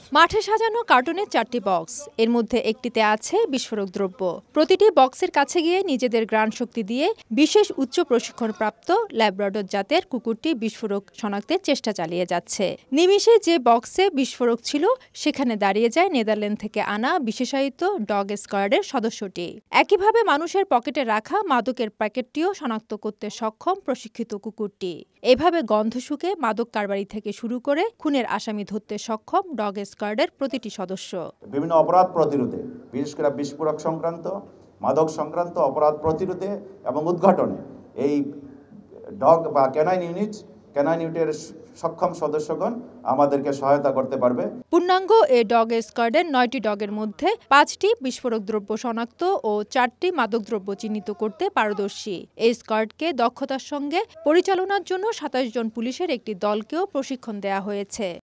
মাঠে সাজানো কার্টুনের 4টি বক্স, এর মধ্যে একটিতে আছে বিস্ফোরক দ্রব্য। প্রতিটি বক্সের কাছে গিয়ে নিজেদের ঘ্রাণ শক্তি দিয়ে বিশেষ উচ্চ প্রশিক্ষণপ্রাপ্ত ল্যাব্রাডর জাতের কুকুরটি বিস্ফোরক শনাক্তের চেষ্টা চালিয়ে যাচ্ছে। নিমিষে যে বক্সে বিস্ফোরক ছিল সেখানে দাঁড়িয়ে যায় নেদারল্যান্ড থেকে আনা বিশেষায়িত ডগ স্কোয়াডের সদস্যটি। একইভাবে মানুষের পকেটে রাখা মাদকের প্যাকেটটিও শনাক্ত করতে সক্ষম প্রশিক্ষিত কুকুরটি। এভাবে গন্ধ শুকে মাদক কারবারি থেকে শুরু করে খুনের আসামি ধরতে সক্ষম ডগ স্কোয়াডের প্রতিটি সদস্য। বিভিন্ন অপরাধ প্রতিরোধে, বিশেষ করে বিস্ফোরক সংক্রান্ত, মাদক সংক্রান্ত অপরাধ প্রতিরোধে এবং উদ্ঘাটনে এই ডগ বা ক্যানাইন ইউনিটের সক্ষম সদস্যগণ আমাদেরকে সহায়তা করতে পারবে। পূর্ণাঙ্গ এই ডগ স্কোয়াডের 9টি ডগের মধ্যে 5টি বিস্ফোরক দ্রব্য শনাক্ত ও 4টি মাদকদ্রব্য চিহ্নিত করতে পারদর্শী। এই স্কোয়াডকে দক্ষতার সঙ্গে পরিচালনার জন্য 27 জন পুলিশের একটি দলকেও প্রশিক্ষণ দেওয়া হয়েছে।